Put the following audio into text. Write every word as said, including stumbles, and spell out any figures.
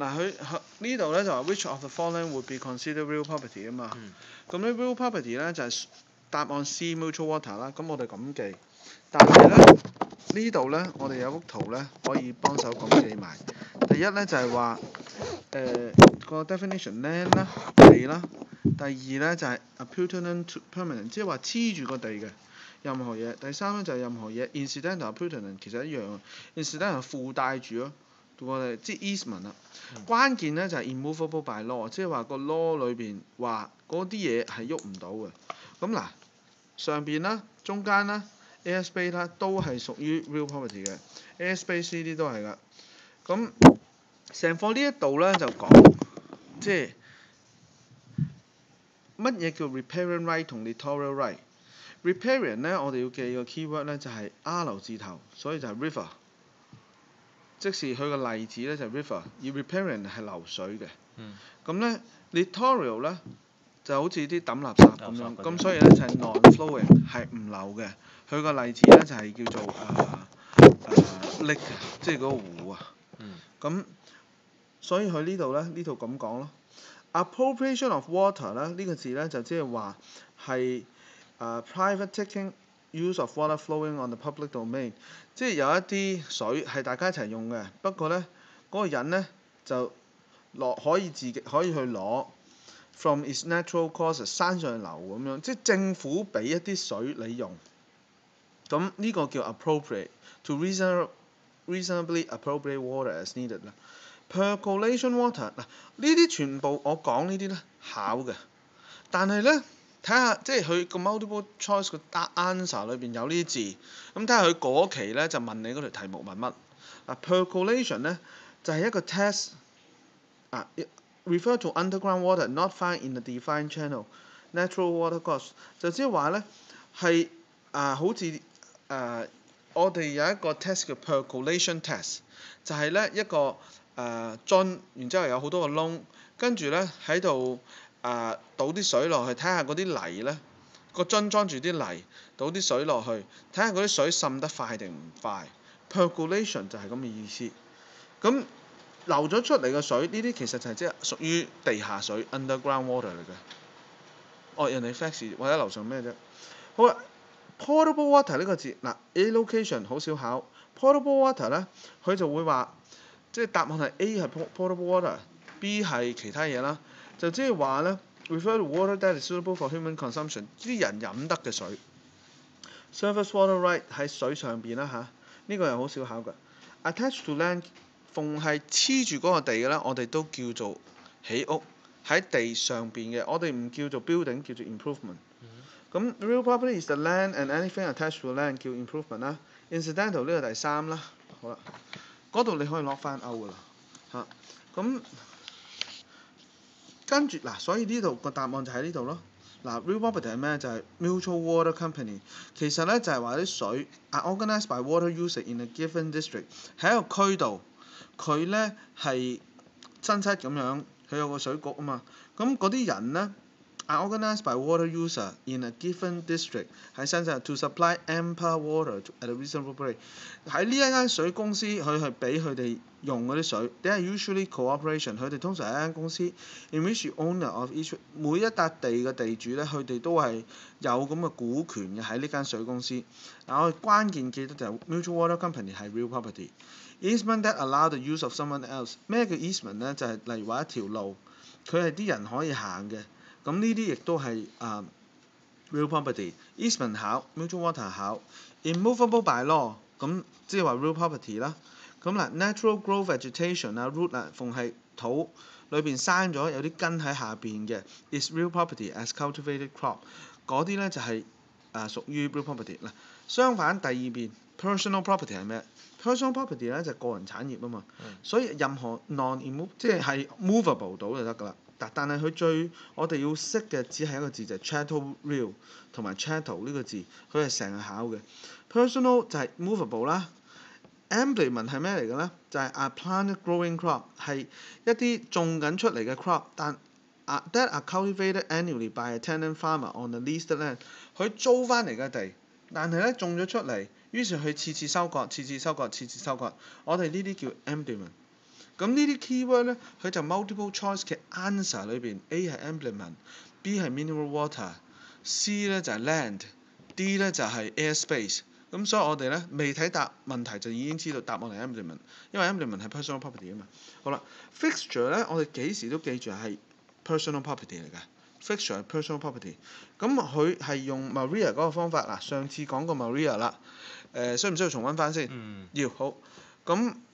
嗱佢呢度咧就話 which of the following would be considered real property 啊嘛。咁咧 real property 咧就係、答案 C mutual water 啦。咁我哋咁記，但係咧呢度咧我哋有幅圖咧可以幫手咁記埋。第一咧就係話誒個 definition land 啦地啦。第二咧就係 appurtenant to permanent， 即係話黐住個地嘅任何嘢。第三咧就係任何嘢 incidental appurtenant 其實一樣 incidental 係附帶住咯。我哋即係 easement 啦，關鍵咧就係 immovable by law， 即係話個 law 裏邊話嗰啲嘢係喐唔到嘅。咁嗱，上邊啦、中間啦、A S B 啦都係屬於 real property 嘅 ，A S B C 啲都係噶。咁成課呢一度咧就講即係乜嘢叫 riparian right 同 littoral right。riparian 咧我哋要記個 keyword 咧就係 R 字頭，所以就係 river。即是佢個例子咧就係 river， 而 riparian 係流水嘅。咁咧、嗯、littoral 咧就好似啲抌垃圾咁樣，咁所以咧就係 non-flowing 係唔流嘅。佢個例子咧就係叫做誒誒 lake， 即係嗰個湖啊。咁、嗯、所以佢呢度咧呢度咁講咯。appropriation of water 咧呢、呢個字咧就即係話係誒 private taking。use of water flowing on the public domain， 即係有一啲水係大家一齊用嘅，不過咧嗰、嗰個人咧就攞可以自己可以去攞 from its natural courses 山上流咁樣，即係政府俾一啲水你用，咁呢個叫 appropriate to reason reasonably appropriate water as needed 啦。percolation water 嗱呢啲全部我講呢啲咧考嘅，但係咧。睇下即係佢個 multiple choice 個 answer 裏邊有呢啲字，咁睇下佢嗰期咧就問你嗰條題目問乜？啊 percolation 咧就係、是、一個 test 啊 refer to underground water not found in a defined channel natural water course， 就即係話咧係啊好似誒、啊、我哋有一個 test 叫 percolation test， 就係咧一個誒樽、啊，然之後有好多個窿，跟住咧喺度。誒、uh, 倒啲水落去，睇下嗰啲泥咧，個樽裝住啲泥，倒啲水落去，睇下嗰啲水滲得快定唔快。percolation 就係咁嘅意思。咁流咗出嚟嘅水，呢啲其實就係即係屬於地下水 underground water 嚟嘅。哦，人哋 fax 或者樓上咩啫？好啦 ，potable water 呢個字嗱 ，A location 好少考 potable water 咧，佢就會話即係答案係 A 係 potable water，B 係其他嘢啦。就即係話咧 ，refer to water that is suitable for human consumption， 啲人飲得嘅水。surface water right 喺水上邊啦嚇，呢、這個又好少考㗎。attached to land， 逢係黐住嗰個地嘅咧，我哋都叫做起屋喺地上邊嘅，我哋唔叫做 building， 叫做 improvement。咁、mm hmm. real property is the land and anything attached to land 叫 improvement 啦。incidental 呢個第三啦，好啦，嗰度你可以攞翻歐㗎啦嚇，咁。跟住嗱，所以呢度個答案就喺呢度咯。嗱 ，real property 係咩？就係、是、mutual water company。其實咧就係話啲水 are organised by water usage in a given district， 喺一個區度，佢咧係新七咁樣，佢有個水局啊嘛。咁嗰啲人咧 are organised by water user in a given district， 喺新七 to supply ample water at a reasonable rate。喺呢一間水公司，佢係俾佢哋。用嗰啲水 ，they are usually cooperation， 佢哋通常係一間公司 ，in which the owner of each 每一笪地嘅地主咧，佢哋都係有咁嘅股權嘅喺呢間水公司。嗱，我哋關鍵記得就係 mutual water company 係 real property。easement that allow the use of someone else， 咩叫 easement 咧？就係、是、例如話一條路，佢係啲人可以行嘅，咁呢啲亦都係啊、uh, real property。easement 考 mutual water 考 immovable by law， 咁即係話 real property 啦。咁嗱 ，natural growth vegetation 啊 ，root 啊，逢係土裏邊生咗有啲根喺下邊嘅 ，is real property as cultivated crop。嗰啲咧就係、是、啊屬於 real property 嗱。相反第二邊 personal property 係咩 ？personal property 咧就係、個人產業啊嘛。嗯、所以任何 non-immov 即係係 movable 到就得㗎啦。但但係佢最我哋要識嘅只係一個字就係、是、chattel real 同埋 chattel 呢個字，佢係成日考嘅。personal 就係 movable 啦。Emblement 係咩嚟嘅咧？就係、是、a plant growing crop 係一啲種緊出嚟嘅 crop， 但啊 that are cultivated annually by a tenant farmer on the leased land。佢租翻嚟嘅地，但係咧種咗出嚟，於是佢次次收割、次次收割、次次收割。我哋呢啲叫 emblement。 咁呢啲 keyword 咧，佢就 multiple choice 嘅 answer 裏邊 A 係 implement，B 係 mineral water，C 咧就係 land，D 咧就係 airspace。咁所以我哋咧未睇答問題就已經知道答案係 implement，因為 implement 係 personal property 啊嘛。好啦 ，fixture 咧我哋幾時都記住係 personal property 嚟㗎。fixture 係 personal property， 咁佢係用 Maria 嗰個方法嗱，上次講過 Maria 啦，誒、呃、需唔需要重溫翻先？ 嗯。 要好，咁